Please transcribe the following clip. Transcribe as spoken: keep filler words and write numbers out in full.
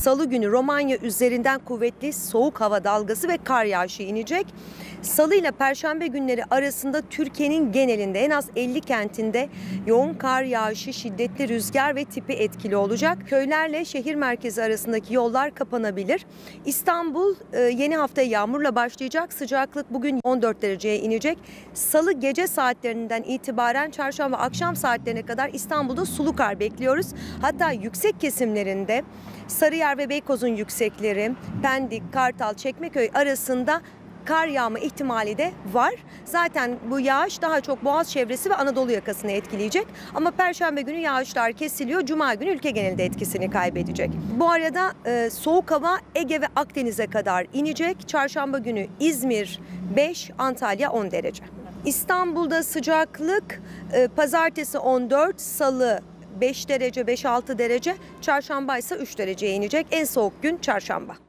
Salı günü Romanya üzerinden kuvvetli soğuk hava dalgası ve kar yağışı inecek. Salı ile Perşembe günleri arasında Türkiye'nin genelinde en az elli kentinde yoğun kar yağışı, şiddetli rüzgar ve tipi etkili olacak. Köylerle şehir merkezi arasındaki yollar kapanabilir. İstanbul yeni haftaya yağmurla başlayacak. Sıcaklık bugün on dört dereceye inecek. Salı gece saatlerinden itibaren çarşamba akşam saatlerine kadar İstanbul'da sulu kar bekliyoruz. Hatta yüksek kesimlerinde Sarıyer ve Beykoz'un yüksekleri, Pendik, Kartal, Çekmeköy arasında kar yağma ihtimali de var. Zaten bu yağış daha çok Boğaz çevresi ve Anadolu yakasını etkileyecek. Ama Perşembe günü yağışlar kesiliyor. Cuma günü ülke genelinde etkisini kaybedecek. Bu arada e, soğuk hava Ege ve Akdeniz'e kadar inecek. Çarşamba günü İzmir beş, Antalya on derece. İstanbul'da sıcaklık e, pazartesi on dört, salı beş derece, beş altı derece, çarşamba ise üç dereceye inecek. En soğuk gün çarşamba.